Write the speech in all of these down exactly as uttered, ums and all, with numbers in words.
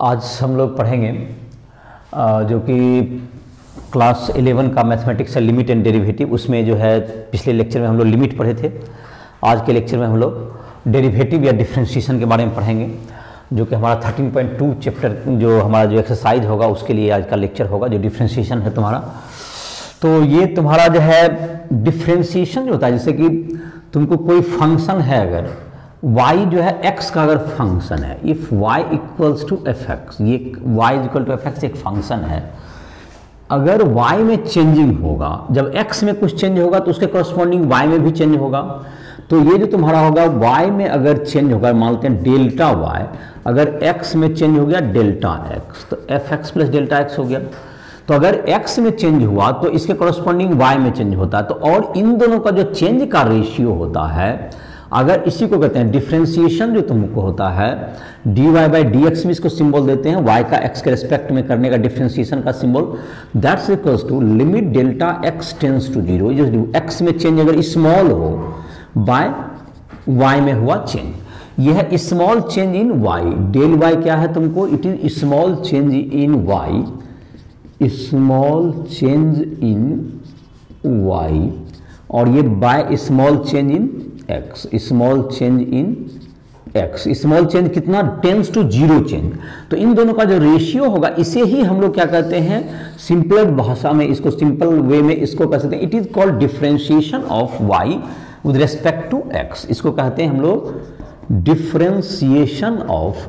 आज हम लोग पढ़ेंगे जो कि क्लास इलेवन का मैथमेटिक्स है लिमिट एंड डेरिवेटिव। उसमें जो है पिछले लेक्चर में हम लोग लिमिट पढ़े थे। आज के लेक्चर में हम लोग डेरिवेटिव या डिफ्रेंशिएशन के बारे में पढ़ेंगे, जो कि हमारा थर्टीन पॉइंट टू चैप्टर जो हमारा जो एक्सरसाइज होगा उसके लिए आज का लेक्चर होगा, जो डिफ्रेंशिएशन है तुम्हारा। तो ये तुम्हारा जो है डिफ्रेंशिएशन जो होता है, जैसे कि तुमको कोई फंक्शन है, अगर y जो है x का अगर फंक्शन है, if y equals to F X, ये y equal to F X एक फंक्शन है। अगर y में चेंजिंग होगा, जब x में कुछ चेंज होगा तो उसके करस्पॉन्डिंग y में भी चेंज होगा। तो ये जो तुम्हारा होगा y में अगर चेंज होगा, मानते हैं डेल्टा y, अगर x में चेंज हो गया डेल्टा x, तो F x plus delta X हो गया। तो अगर x में चेंज हुआ तो इसके करस्पॉन्डिंग y में चेंज होता है। तो और इन दोनों का जो चेंज का रेशियो होता है, अगर इसी को कहते हैं डिफ्रेंशिएशन, जो तुमको होता है D Y by D X में इसको सिंबल देते हैं, y का x के रिस्पेक्ट में करने का डिफ्रेंशिएशन का symbol, that's equals to limit delta x tends to zero. जो x में चेंज अगर स्मॉल हो बाय y में हुआ चेंज, यह है small change in y। Del y क्या है तुमको, it is small change in y, small change in y, और ये by small change in x, small change in x। Small change कितना, टेंस टू जीरो चेंज। तो इन दोनों का जो रेशियो होगा, इसे ही हम लोग क्या कहते हैं, सिंपल भाषा में इसको, सिंपल वे में इसको कह सकते हैं, it is called differentiation of y with respect to x। इसको कहते हैं हम लोग differentiation of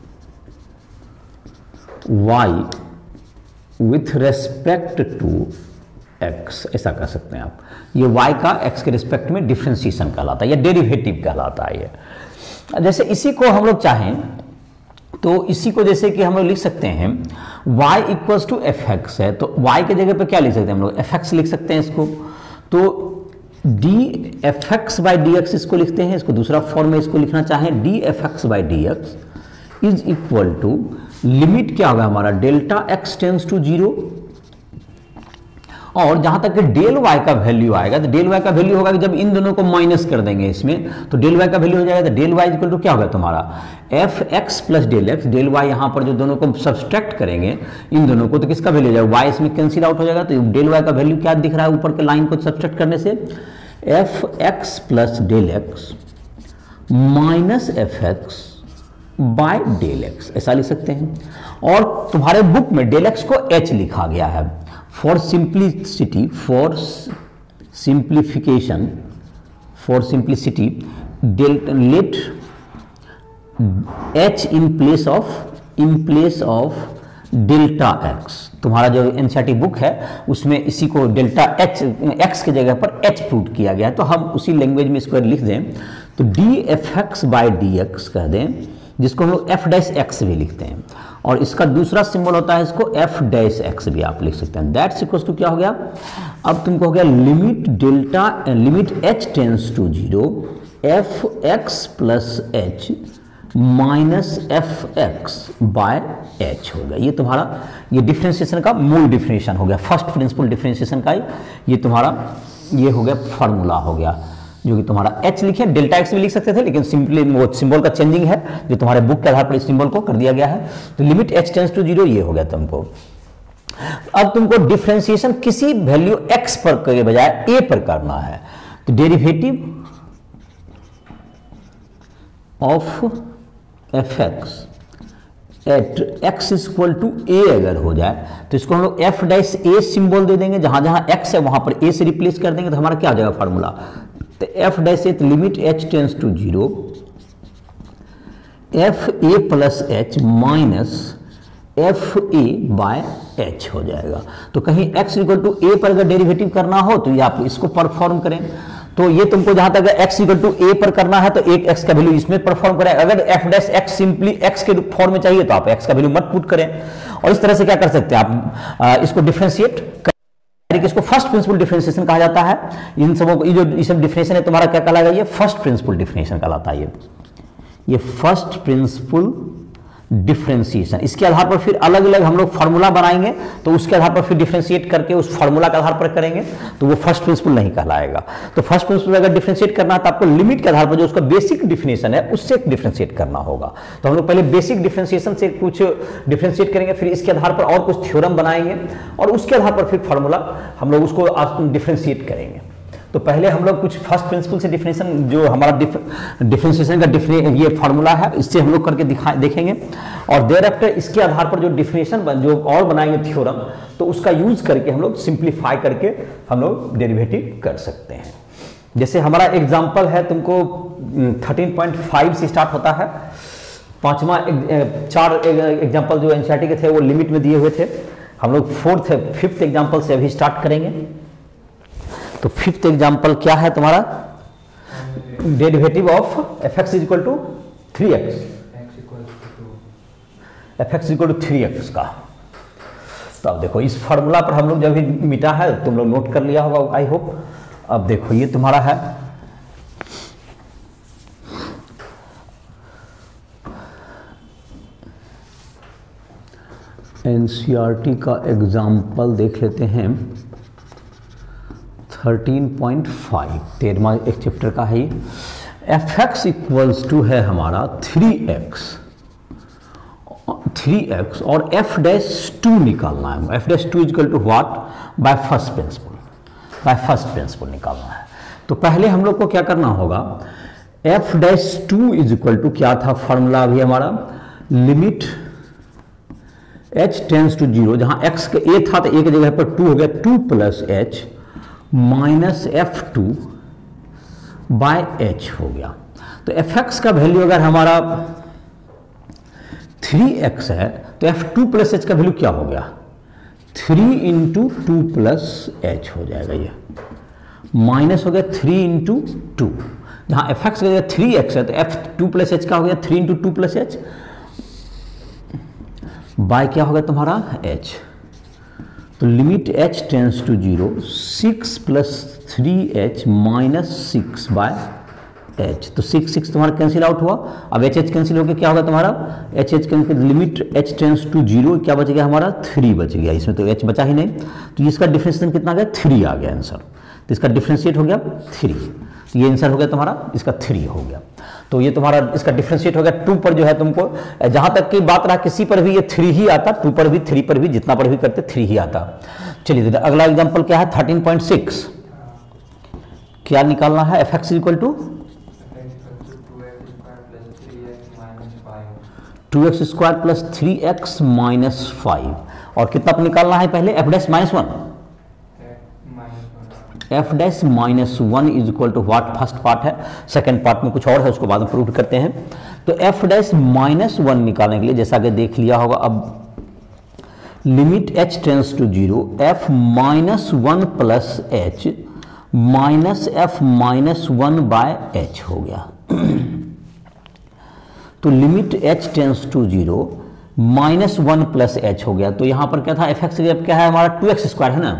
y with respect to x, ऐसा कह सकते हैं आप। ये y का x के रिस्पेक्ट में डिफरेंशिएशन कहलाता है या डेरिवेटिव कहलाता है ये। जैसे इसी को हम लोग चाहें तो इसी को जैसे कि हम लोग लिख सकते हैं y equals to F X है, तो y के जगह पे क्या लिख सकते हैं हम लोग, एफ एक्स लिख सकते हैं इसको। तो D F x by D X इसको लिखते हैं। इसको दूसरा फॉर्म में इसको लिखना चाहें, D F x by D X is equal to limit क्या होगा हमारा, delta X tends to zero. और जहां तक कि डेल y का वैल्यू आएगा, तो डेल y का वैल्यू होगा कि जब इन दोनों को माइनस कर देंगे इसमें, तो डेल y का वैल्यू हो जाएगा, तो डेल y इक्वल टू क्या होगा तुम्हारा, F x plus del X. Del y यहां पर जो दोनों को सब्सट्रैक्ट करेंगे इन दोनों को, तो किसका वैल्यू हो जाएगा, y इसमें कैंसिल आउट हो जाएगा। तो डेल y का वैल्यू क्या दिख रहा है ऊपर के लाइन को सब्सट्रैक्ट करने से, f x plus del x minus F x by del x, ऐसा लिख सकते हैं। और तुम्हारे बुक में डेल एक्स को h लिखा गया है for simplicity, for simplification, for simplicity let h in place of in place of delta x। तुम्हारा जो एनसीईआरटी बुक है उसमें इसी को डेल्टा h x के जगह पर h पुट किया गया है, तो हम उसी लैंग्वेज में इसको लिख दें तो D F x by D x कह दें, जिसको हम लोग एफ डैश एक्स भी लिखते हैं। और इसका दूसरा सिंबल होता है, इसको एफ डैश एक्स भी आप लिख सकते हैं। दैट्स इक्वल्स टू क्या हो गया, अब तुमको हो गया limit delta limit h tends to zero, F x plus H minus F x by H हो गया। ये तुम्हारा ये डिफरेंशिएशन का मूल डिफरेंशिएशन हो गया, फर्स्ट प्रिंसिपल डिफरेंशिएशन का ये तुम्हारा ये हो गया फार्मूला हो गया, जो कि तुम्हारा h लिखे, डेल्टा x भी लिख सकते थे, लेकिन सिंपली वो सिंबल का चेंजिंग है जो तुम्हारे बुक के आधार पर इस सिंबल को कर दिया गया है। तो limit h tends to zero ये हो गया तुमको। अब तुमको डिफरेंशिएशन किसी वैल्यू x पर के बजाय a पर करना है, तो derivative of f x at x equal to a अगर हो जाए, तो इसको हम लोग एफ डैश ए सिंबल दे देंगे, जहां जहां x है वहां पर a से रिप्लेस कर देंगे, तो हमारा क्या हो जाएगा फार्मूला, तो F dash a limit h tends to zero, f a plus H minus f a by H हो जाएगा। तो कहीं x इक्वल टू ए पर अगर डेरिवेटिव करना हो तो ये आप इसको परफॉर्म करें। तो ये तुमको जहां तक x इक्वल टू ए पर करना है तो एक x का वैल्यू इसमें परफॉर्म करें। अगर f dash x simply x के फॉर्म में चाहिए तो आप x का वैल्यू मत पुट करें। और इस तरह से क्या कर सकते हैं आप, आ, इसको डिफरेंशिएट कर, इसको फर्स्ट प्रिंसिपल डिफरेंशिएशन कहा जाता है। इन सबों को, ये जो इस डिफरेंशिएशन है तुम्हारा क्या कहलाएगा, ये फर्स्ट प्रिंसिपल डिफरेंशिएशन कहलाता है। ये ये फर्स्ट प्रिंसिपल डिफरेंशिएशन। इसके आधार पर फिर अलग अलग हम लोग फार्मूला बनाएंगे, तो उसके आधार पर फिर डिफरेंशिएट करके उस फार्मूला के आधार पर करेंगे, तो वो फर्स्ट प्रिंसिपल नहीं कहलाएगा। तो फर्स्ट प्रिंसिपल अगर डिफरेंशिएट करना है तो आपको लिमिट के आधार पर जो उसका बेसिक डिफिनेशन है उससे डिफरेंशिएट करना होगा। तो हम लोग पहले बेसिक डिफरेंशिएशन से कुछ डिफरेंशिएट करेंगे, फिर इसके आधार पर और कुछ थ्योरम बनाएंगे और उसके आधार पर फिर फार्मूला हम लोग उसको डिफरेंशिएट करेंगे। तो पहले हम लोग कुछ फर्स्ट प्रिंसिपल से डिफिनेशन, जो हमारा डिफरेंशिएशन का डिफरे ये फार्मूला है, इससे हम लोग करके दिखा देखेंगे और देयर आफ्टर इसके आधार पर जो डिफिनेशन जो और बनाएंगे थ्योरम, तो उसका यूज करके हम लोग सिंप्लीफाई करके हम लोग डेरिवेटिव कर सकते हैं। जैसे हमारा एग्जांपल है, तुमको थर्टीन पॉइंट फाइव से स्टार्ट होता है। पांचवा चार एग्जाम्पल जो एनसीईआरटी के थे वो लिमिट में दिए हुए थे। हम लोग फोर्थ फिफ्थ एग्जाम्पल से अभी स्टार्ट करेंगे। तो फिफ्थ एग्जाम्पल क्या है तुम्हारा? Derivative of f x is equal to three x, f x equal to three x का। तो अब देखो इस फॉर्मूला पर हम लोग जब भी मिटा है तुम लोग नोट कर लिया होगा आई होप। अब देखो ये तुम्हारा है एनसीईआरटी का एग्जाम्पल, देख लेते हैं थर्टीन पॉइंट फाइव, तेरहवां एक चैप्टर का है ये। एफ एक्स इक्वल्स टू है हमारा थ्री एक्स, थ्री एक्स और एफ डैश टू निकालना है। F dash two equal to what? By first principle, by first principle निकालना है। तो पहले हम लोग को क्या करना होगा? F dash two is equal to क्या था फॉर्मूला अभी हमारा? Limit H tends to zero, जहां एक्स के ए था तो ए की जगह पर टू हो गया, two plus H minus f two by H हो गया। तो एफ एक्स का वैल्यू अगर हमारा थ्री एक्स है तो एफ टू प्लस एच का वैल्यू क्या हो गया? Three into two plus H हो जाएगा। ये माइनस हो गया थ्री इंटू टू, जहां एफ एक्स का जगह थ्री एक्स है तो एफ टू प्लस एच का हो गया three into two plus H by क्या होगा तुम्हारा? एच। तो limit H tends to zero, six plus three h minus six by h. तो सिक्स सिक्स तुम्हारा कैंसिल आउट हुआ। अब एच एच कैंसिल होकर क्या होगा तुम्हारा? H h cancel, limit H tends to zero, क्या बच गया हमारा? थ्री बच गया। इसमें तो एच बचा ही नहीं, तो इसका डिफरेंशिएशन कितना आ गया? थ्री आ गया आंसर। तो इसका डिफरेंशिएट हो गया थ्री, तो ये आंसर हो गया तुम्हारा, इसका थ्री हो गया। तो ये तुम्हारा इसका डिफरेंशिएट हो गया। टू पर जो है तुमको, जहां तक की बात रहा किसी पर भी ये थ्री ही आता, टू पर भी, थ्री पर भी, जितना पर भी करते थ्री ही आता। चलिए अगला एग्जांपल क्या है? Thirteen point six. क्या निकालना है? F x equal to two x square plus three x minus five, और कितना निकालना है पहले? F dash minus one, f dash minus one is equal to what? First part है, सेकंड पार्ट में कुछ और है, उसको बाद में प्रूव करते हैं। तो एफ डैश माइनस वन निकालने के लिए जैसा कि देख लिया होगा, अब limit H tends to zero, f minus one plus H minus f minus one by H हो गया। तो limit H tends to zero minus one plus H हो गया। तो यहां पर क्या था? एफ एक्स क्या है हमारा? टू एक्स स्क्वायर है ना,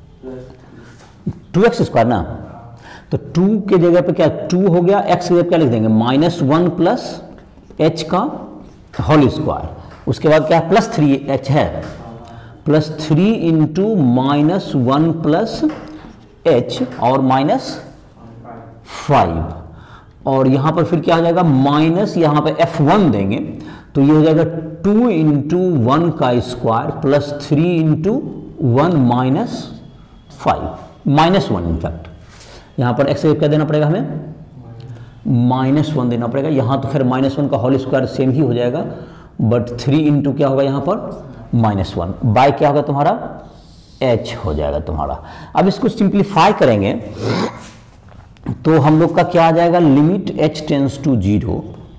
टू एक्स स्क्वायर ना। तो टू के जगह पे क्या टू हो गया, एक्स की जगह क्या लिख देंगे? माइनस वन प्लस एच का होल स्क्वायर। उसके बाद क्या है? प्लस थ्री एच है, plus three into minus one plus h और माइनस फाइव, और यहां पर फिर क्या हो जाएगा? माइनस यहां पे एफ वन देंगे तो ये हो जाएगा टू इंटू वन का square plus three into one minus five, minus one in fact यहाँ पर एक्स क्या देना पड़ेगा हमें? माइनस वन देना पड़ेगा। यहाँ तो फिर माइनस वन का होल स्क्वायर सेम ही हो जाएगा, बट थ्री इंटू क्या होगा यहाँ पर? माइनस वन बाय क्या होगा तुम्हारा? एच हो जाएगा तुम्हारा। अब इसको सिंप्लीफाई करेंगे तो हम लोग का क्या आ जाएगा? Limit H tends to zero,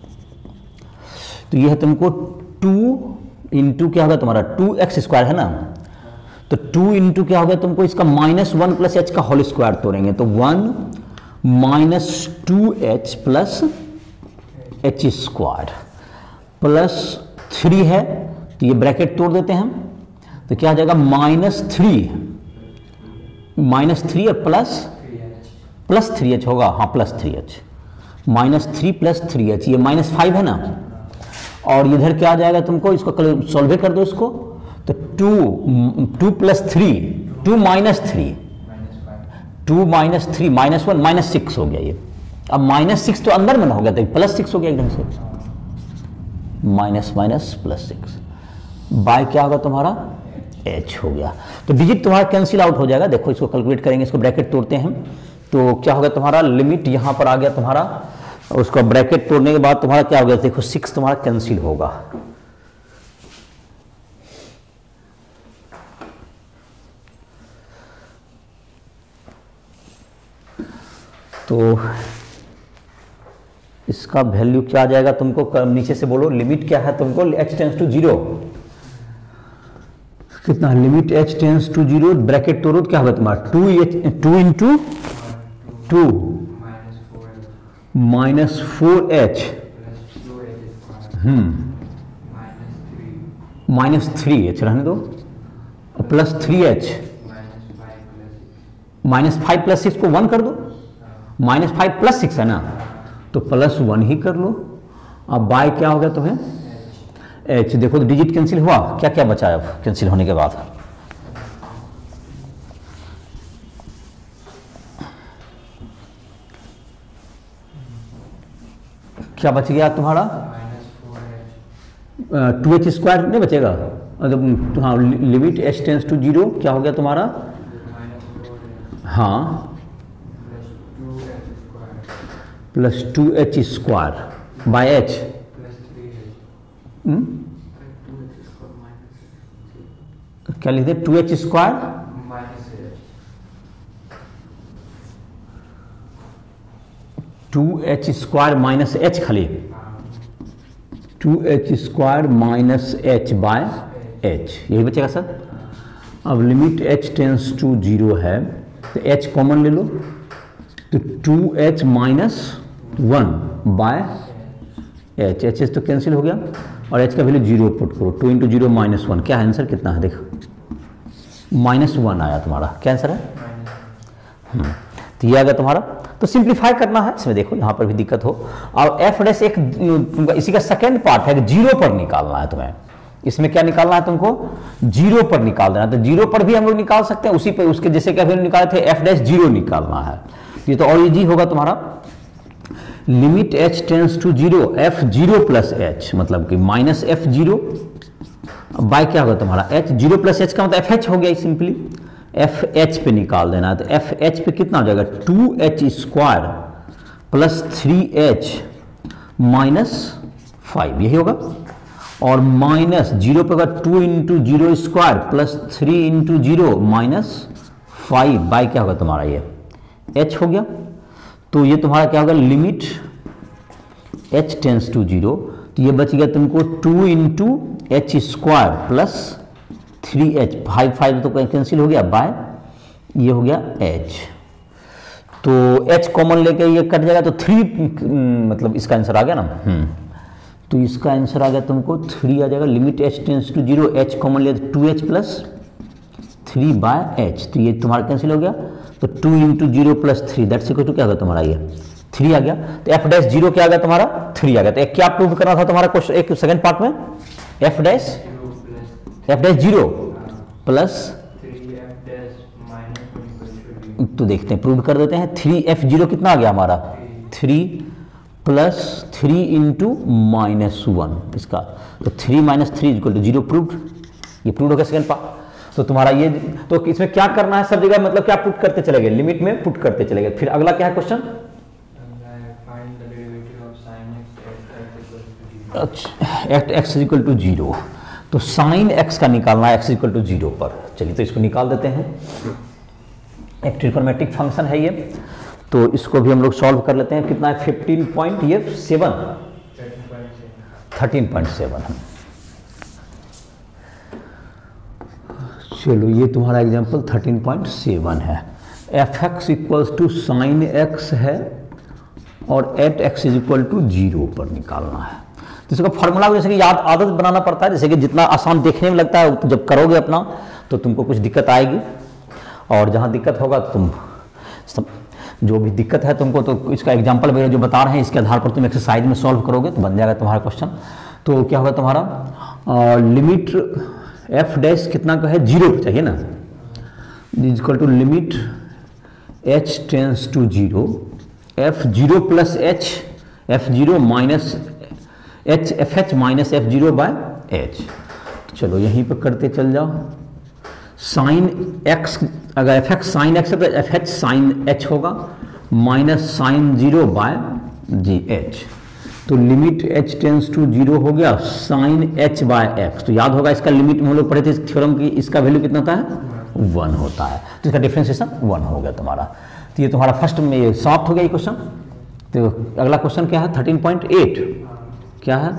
तो यह है तुमको टू इंटू क्या होगा तुम्हारा? टू एक्स स्क्वायर है ना, तो टू इंटू क्या होगा तुमको? इसका माइनस वन प्लस एच का होल स्क्वायर तोड़ेंगे तो one minus two h plus H square plus three है, तो ये ब्रैकेट तोड़ देते हैं हम, तो क्या आ जाएगा? माइनस थ्री, माइनस थ्री और प्लस प्लस थ्री एच होगा, हाँ plus three h, minus three plus three h, ये माइनस फाइव है ना, और इधर क्या आ जाएगा तुमको, इसको सॉल्व कर दो इसको, तो two two plus three, two minus three, two minus three minus one minus six हो गया ये। अब माइनस सिक्स तो अंदर में ना हो गया था, प्लस सिक्स हो गया एकदम से, minus minus plus six by क्या होगा तुम्हारा एच हो गया। तो डिजिट तुम्हारा कैंसिल आउट हो जाएगा। देखो इसको कैलकुलेट करेंगे, इसको ब्रैकेट तोड़ते हैं तो क्या होगा तुम्हारा लिमिट यहाँ पर आ गया तुम्हारा, उसको ब्रैकेट तोड़ने के बाद तुम्हारा क्या हो गया, देखो सिक्स तुम्हारा कैंसिल होगा। तो इसका वैल्यू क्या आ जाएगा तुमको, नीचे से बोलो लिमिट क्या है तुमको, h टेंस टू जीरो कितना, limit h tends to zero, bracket तोड़ो क्या होगा तुम्हारा two h, two into two minus four h, hmm minus three h रहने दो, plus three h, minus five plus six को वन कर दो, माइनस फाइव प्लस सिक्स है ना, तो प्लस वन ही कर लो। अब बाय क्या हो गया तुम्हें एच। देखो तो डिजिट कैंसिल हुआ, क्या क्या बचा है अब कैंसिल होने के बाद, क्या बच गया तुम्हारा, टू एच स्क्वायर नहीं बचेगा, हाँ limit H tends to zero क्या हो गया तुम्हारा, हाँ plus two h square by h, क्या लिखते two h square two h square minus h, खाली two h square minus h by h, यही बचेगा सर। अब limit H tends to zero है तो एच कॉमन ले लो, तो two h minus one by h, h h तो कैंसिल हो गया और एच का वैल्यू जीरो पुट करो, two into zero minus one, क्या आंसर कितना है देखो माइनस वन आया तुम्हारा, क्या आंसर है, हम्म तो ये आ गया तुम्हारा। तो सिंप्लीफाई करना है इसमें, देखो यहाँ पर भी दिक्कत हो, और एफ डैश एक इसी का सेकेंड पार्ट है, जीरो पर निकालना है तुम्हें, इसमें क्या निकालना है तुमको, जीरो पर निकाल देना। तो जीरो पर भी हम लोग निकाल सकते हैं, उसी पर उसके जैसे क्या निकाले थे एफ डैश जीरो निकालना है, ये तो और इजी होगा तुम्हारा। Limit H tends to zero f zero plus h, मतलब कि माइनस एफ जीरो बाय क्या होगा तुम्हारा एच, जीरो प्लस एच का मतलब एफ एच हो गया, सिंपली एफ एच पे निकाल देना है। तो एफ एच पे कितना हो जाएगा, two h square plus three h minus five, यही होगा, और माइनस जीरो पे होगा two into zero square plus three into zero minus five by क्या होगा तुम्हारा ये h हो गया। तो ये तुम्हारा क्या होगा limit h tends to zero, तो ये बच गया तुमको two into h square plus three h, five five तो कैंसिल हो गया बाय ये हो गया h, तो h कॉमन लेके ये कट जाएगा तो थ्री, मतलब इसका आंसर आ गया ना, हम्म तो इसका आंसर आ गया तुमको थ्री आ जाएगा। Limit h tends to zero, h common ले two h plus three by h, तो ये तुम्हारा कैंसिल हो गया, तो two into zero plus three that's equal to क्या होगा तुम्हारा ये थ्री आ गया। तो एफ डैश जीरो क्या आ गया तुम्हारा थ्री आ गया। तो एक क्या प्रूव करना था तुम्हारा क्वेश्चन, एक सेकंड पार्ट में f dash f dash zero plus, तो देखते हैं प्रूव कर देते हैं, थ्री एफ जीरो कितना आ गया हमारा three plus three into minus one इसका, तो three minus three equal to zero proved, ये प्रूव हो गया सेकंड पार्ट। तो तुम्हारा ये, तो इसमें क्या करना है सब जगह, मतलब क्या पुट करते चले गए, लिमिट में पुट करते चले गए। फिर अगला क्या है question, at x equal to zero, तो साइन एक्स का निकालना है एक्स इक्वल टू जीरो पर। चलिए तो इसको निकाल देते हैं, एक ट्रिगोनोमेट्रिक फंक्शन है ये, तो इसको भी हम लोग सॉल्व कर लेते हैं। कितना है फिफ्टीन पॉइंट ये सेवन थर्टीन पॉइंट सेवन। चलो ये तुम्हारा एग्जांपल थर्टीन पॉइंट सेवन है। F x equals to sine x है और at x is equal to zero पर निकालना है। तो इसका फॉर्मूला जैसे कि याद आदत बनाना पड़ता है, जैसे कि जितना आसान देखने में लगता है जब करोगे अपना तो तुमको कुछ दिक्कत आएगी, और जहाँ दिक्कत होगा तो तुम सब, जो भी दिक्कत है तुमको, तो इसका एग्जाम्पल वगैरह जो बता रहे हैं इसके आधार पर तुम एक्सरसाइज में सॉल्व करोगे तो बन जाएगा तुम्हारा क्वेश्चन। तो क्या होगा तुम्हारा लिमिट एफ डैश कितना का है, जीरो पे चाहिए ना, is equal to limit H tends to zero, f zero plus h, f zero minus h, f h minus f zero by h. चलो यहीं पर करते चल जाओ, साइन एक्स, अगर एफ एक्स साइन एक्स है तो एफ एच साइन एच होगा, minus sine zero by g h. तो limit H tends to zero हो गया साइन एच बाय एक्स। तो याद होगा इसका लिमिट में हम लोग पढ़े थे इस थ्योरम की, इसका वैल्यू कितना होता है, वन होता है, तो इसका डिफरेंशिएशन वन हो गया तुम्हारा। तो ये तुम्हारा फर्स्ट में ये समाप्त हो गया ये क्वेश्चन। तो अगला क्वेश्चन क्या है, थर्टीन पॉइंट एट क्या है,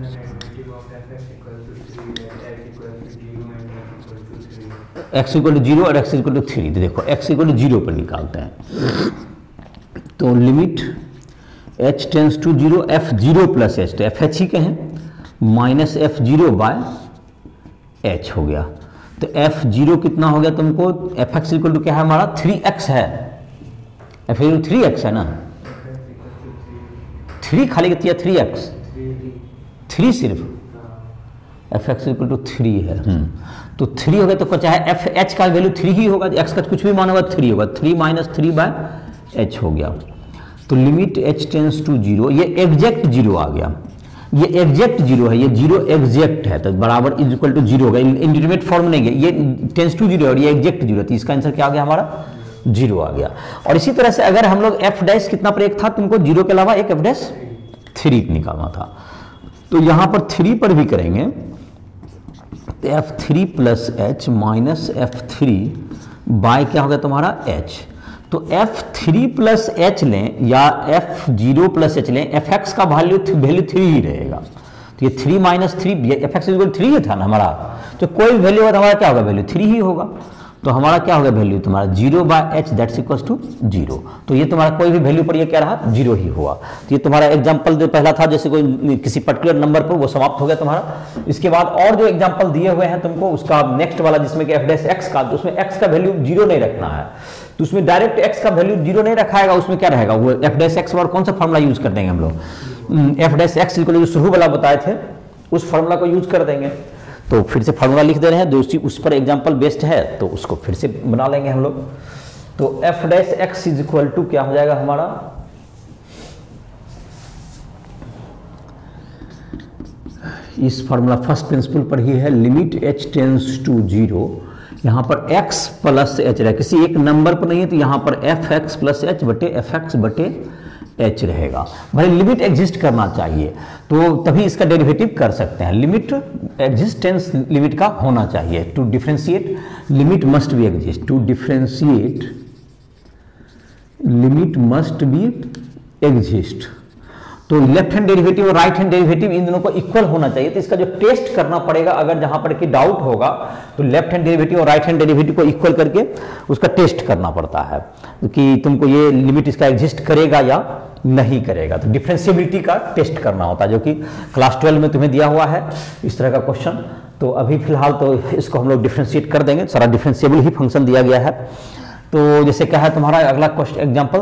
एक्स इक्वल टू जीरो और एक्स इक्वल टू थ्री। तो देखो एक्स इक्वल टू जीरो पर निकालते हैं, तो limit H tends to zero, f zero plus h, तो एफ एच ही कहें, minus f zero by H हो गया। तो एफ जीरो कितना हो गया तुमको, एफ एक्स इक्वल टू क्या है हमारा, थ्री एक्स है, f equal to three x है ना, थ्री खाली कितना, थ्री एक्स, थ्री सिर्फ, f x equal to three है, तो थ्री हो गया, तो चाहे एफ एच का वैल्यू थ्री ही होगा, एक्स का कुछ भी मान होगा थ्री होगा, three minus three by H हो गया। तो limit H tends to zero, ये एग्जैक्ट जीरो आ गया, ये एग्जैक्ट जीरो है, ये जीरो एग्जैक्ट है, तो बराबर इज इक्वल टू जीरो होगा, इंडिटरमिनेट फॉर्म नहीं है, ये टेंस टू जीरो और ये एग्जैक्ट जीरो, तो इसका आंसर क्या आ गया हमारा, जीरो आ गया। और इसी तरह से अगर हम लोग एफ डैश कितना पर एक था, तुमको जीरो के अलावा एक एफ डैश थ्री निकालना था, तो यहां पर थ्री पर भी करेंगे, तो f three plus H minus f three by क्या हो गया तुम्हारा एच। तो एफ थ्री प्लस एच लें या एफ जीरो प्लस एच लें, एफ एक्स का वैल्यू वैल्यू थ्री ही रहेगा, तो ये three minus three, f x equal three ही था ना हमारा, तो कोई वैल्यू होगा हमारा क्या होगा, वैल्यू थ्री ही होगा, तो हमारा क्या होगा वैल्यू तुम्हारा zero by h that's equals to zero. तो ये तुम्हारा कोई भी वैल्यू पर ये क्या रहा, जीरो ही हुआ। तो ये तुम्हारा एग्जांपल जो पहला था, जैसे कोई किसी पर्टिकुलर नंबर पर, वो समाप्त हो गया तुम्हारा। इसके बाद और जो एग्जांपल दिए हुए हैं तुमको, उसका नेक्स्ट वाला जिसमें कि एफ डैश एक्स का, तो उसमें एक्स का वैल्यू जीरो नहीं रखना है, तो उसमें डायरेक्ट एक्स का वैल्यू जीरो नहीं रखाएगा, उसमें क्या रहेगा, वो एफ डैश एक्स और कौन सा फॉर्मूला यूज कर देंगे हम लोग, एफ डैश एक्स इक्वल जो शुरू वाला बताए थे उस फॉर्मूला को यूज कर देंगे। तो फिर से फार्मूला लिख दे रहे हैं, जो उस पर एग्जांपल बेस्ड है, तो उसको फिर से बना लेंगे हम लोग। तो F dash x is equal to क्या हो जाएगा हमारा, इस फार्मूला फर्स्ट प्रिंसिपल पर ही है, limit H tends to zero, यहां पर x प्लस एच रहेगा, किसी एक नंबर पर नहीं है, तो यहां पर एफ एक्स प्लस एच बटे एफ एक्स बटे एच रहेगा। भाई लिमिट एग्जिस्ट करना चाहिए, तो तभी इसका डेरिवेटिव कर सकते हैं, लिमिट एग्जिस्टेंस लिमिट का होना चाहिए, to differentiate limit must be exist, to differentiate limit must be exist. तो लेफ्ट हैंड डेरिवेटिव और राइट हैंड डेरिवेटिव इन दोनों को इक्वल होना चाहिए, तो इसका जो टेस्ट करना पड़ेगा, अगर जहां पर कि डाउट होगा तो लेफ्ट हैंड डेरिवेटिव और राइट हैंड डेरिवेटिव को इक्वल करके उसका टेस्ट करना पड़ता है कि तुमको ये लिमिट इसका एग्जिस्ट करेगा या नहीं करेगा, तो डिफरेंशिएबिलिटी का टेस्ट करना होता है, जो कि क्लास ट्वेल्व में तुम्हें दिया हुआ है इस तरह का क्वेश्चन। तो अभी फिलहाल तो इसको हम लोग डिफरेंशिएट कर देंगे, सारा डिफरेंशिएबल ही फंक्शन दिया गया है। तो जैसे क्या है तुम्हारा अगला question example,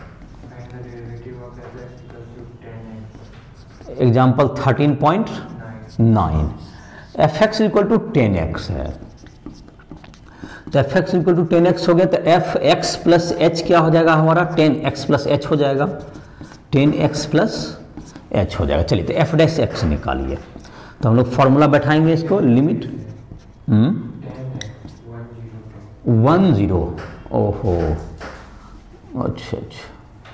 example thirteen point nine, F x equal to ten x है, तो F x equal to ten X हो गया, तो एफ एक्स प्लस एच क्या हो जाएगा हमारा, टेन एक्स प्लस एच हो जाएगा, टेन एक्स प्लस एच हो जाएगा। चलिए तो एफ डैश एक्स निकालिए, तो हम लोग फॉर्मूला बैठाएंगे इसको, लिमिट वन जीरो, ओहो अच्छा अच्छा,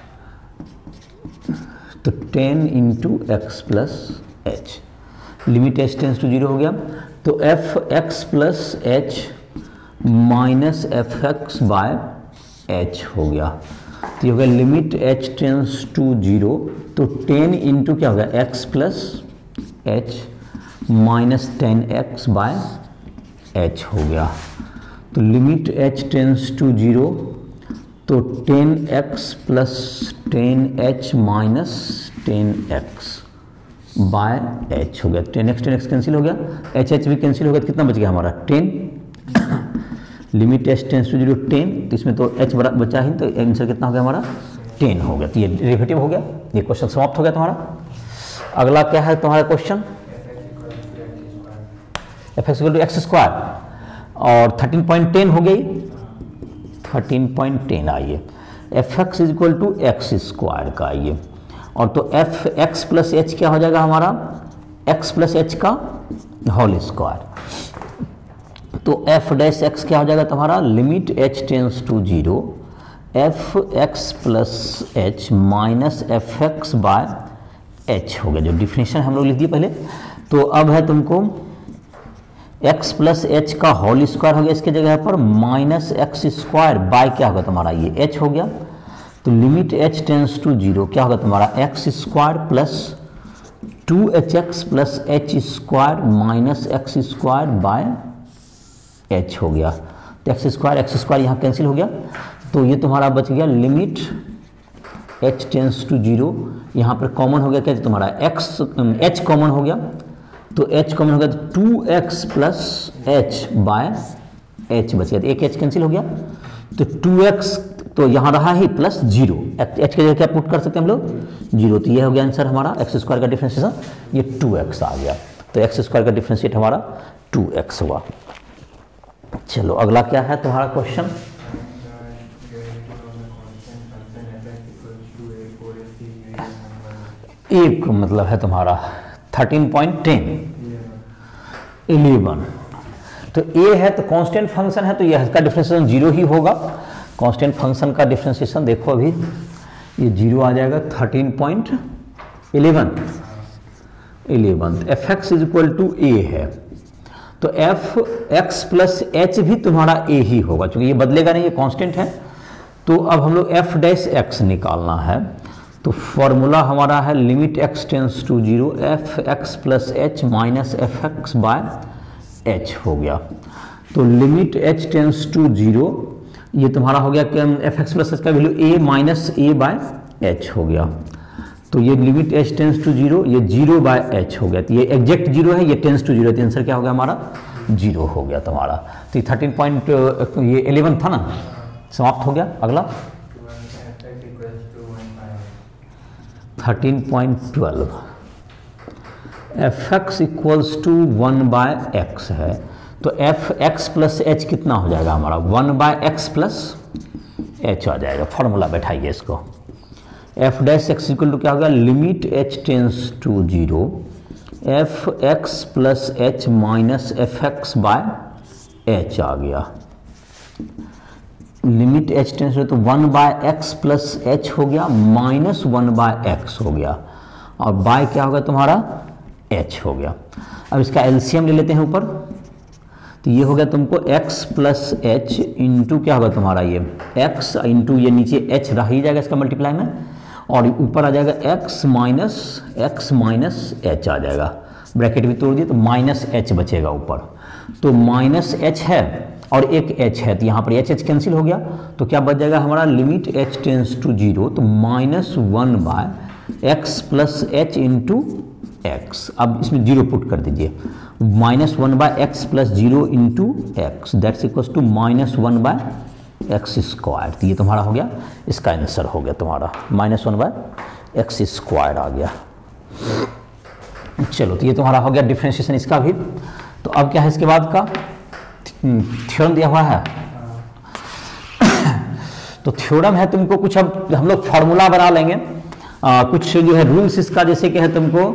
तो ten into X plus H, limit H tends to zero हो गया, तो F x plus H minus F x by H हो गया, तो ये हो गया limit H tends to zero, तो टेन इंटू क्या हो गया X plus H minus ten x by H हो गया, तो limit H tends to zero, तो ten x plus ten H minus ten x by H हो गया, ten X ten X cancel हो गया, एच एच भी कैंसिल हो गया, तो कितना बच गया हमारा ten, limit H tends to zero ten, तो इसमें तो एच बचा ही, तो आंसर कितना हो गया हमारा टेन हो गया, तो ये डेरिवेटिव हो गया, ये क्वेश्चन समाप्त हो गया तुम्हारा। अगला क्या है तुम्हारा question, F x equal to x square, और थर्टीन पॉइंट टेन हो गई, थर्टीन पॉइंट टेन आइए, F x is equal to x square का आइए, और तो एफ एक्स प्लस एच क्या हो जाएगा हमारा, एक्स प्लस एच का होल स्क्वायर। तो एफ डैश एक्स क्या हो जाएगा तुम्हारा, limit H tends to zero, F x plus H minus F x by H हो गया, जो डिफिनेशन हम लोग लिख दिए पहले। तो अब है तुमको x प्लस एच का होल स्क्वायर हो गया, इसके जगह पर माइनस एक्स स्क्वायर बाय क्या होगा तुम्हारा, ये h हो गया। तो limit h tends to zero क्या होगा तुम्हारा, X square plus two H X plus H square minus X square by H हो गया। तो एक्स स्क्वायर एक्स स्क्वायर यहाँ कैंसिल हो गया, तो ये तुम्हारा बच गया limit h tends to zero, यहाँ पर कॉमन हो गया क्या तुम्हारा x, h कॉमन हो गया, तो h कॉमन हो गया, तो two x plus H by H बच गया, तो एक h कैंसिल हो गया, तो टू एक्स तो यहाँ रहा ही प्लस जीरो, h के जगह क्या पुट कर सकते हैं हम लोग, जीरो। तो ये हो गया आंसर हमारा, एक्स स्क्वायर का डिफरेंशिएशन ये टू एक्स आ गया, तो एक्स स्क्वायर का डिफरेंशिएट हमारा टू एक्स हुआ। चलो अगला क्या है तुम्हारा क्वेश्चन, एक मतलब है तुम्हारा थर्टीन पॉइंट टेन इलेवन, तो ए है तो कांस्टेंट फंक्शन है, तो यह इसका डिफरेंशिएशन जीरो ही होगा। कांस्टेंट फंक्शन का डिफरेंशिएशन देखो अभी ये जीरो आ जाएगा, thirteen point eleven eleven, F x is equal to A है, तो एफ एक्स प्लस एच भी तुम्हारा ए ही होगा, क्योंकि ये बदलेगा नहीं, ये कांस्टेंट है। तो अब हम लोग एफ डैश एक्स निकालना है, तो फॉर्मूला हमारा है limit X tends to zero, F x plus H minus F x by H हो गया। तो limit H tends to zero, ये तुम्हारा हो गया कि एफ एक्स प्लस एच का value A minus A by H हो गया, तो ये limit H tends to zero, ये जीरो बाय एच हो गया, तो ये एग्जैक्ट जीरो है, ये टेंस टू जीरो, तो आंसर क्या हो गया हमारा, जीरो हो गया तुम्हारा। तो ये थर्टीन पॉइंट ये इलेवन था ना, समाप्त हो गया। अगला thirteen point twelve, F x equals to one by X है, तो एफ एक्स प्लस एच कितना हो जाएगा हमारा, one by X plus H आ जाएगा। फॉर्मूला बैठाइए इसको, F dash X equal to क्या होगा, limit H tends to zero, F x plus H minus F x by H आ गया। Limit H tends to one by X plus H हो गया, माइनस वन बाय एक्स हो गया, और bye क्या होगा तुम्हारा, एच हो गया। अब इसका एलसीएम ले लेते हैं ऊपर, तो ये हो गया तुमको x प्लस एच इंटू क्या होगा तुम्हारा, ये x इंटू ये नीचे h रह ही जाएगा इसका मल्टीप्लाई में, और ऊपर आ जाएगा x minus x minus H आ जाएगा, ब्रैकेट भी तोड़ दिए तो माइनस एच बचेगा ऊपर, तो माइनस एच है और एक h है, तो यहाँ पर एच एच कैंसिल हो गया, तो क्या बच जाएगा हमारा, limit h tends to zero, तो minus one by X plus H into X. अब इसमें जीरो पुट कर दीजिए, minus one by X plus zero into X, that's equals to minus one by x square. तो ये तुम्हारा हो गया, इसका आंसर हो गया तुम्हारा minus one by x square आ गया। चलो तो ये तुम्हारा हो गया डिफरेंशिएशन इसका भी। तो अब क्या है इसके बाद का, थ्योरम दिया हुआ है। तो थ्योरम है तुमको कुछ, अब हम लोग फॉर्मूला बना लेंगे, आ, कुछ जो है रूल्स इसका, जैसे कि है तुमको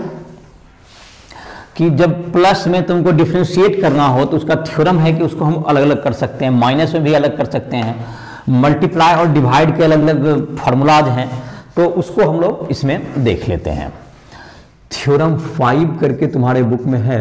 कि जब प्लस में तुमको डिफ्रेंशिएट करना हो तो उसका थ्योरम है कि उसको हम अलग अलग कर सकते हैं, माइनस में भी अलग कर सकते हैं, मल्टीप्लाई और डिवाइड के अलग अलग फार्मूलाज हैं, तो उसको हम लोग इसमें देख लेते हैं। थ्योरम फाइव करके तुम्हारे बुक में है,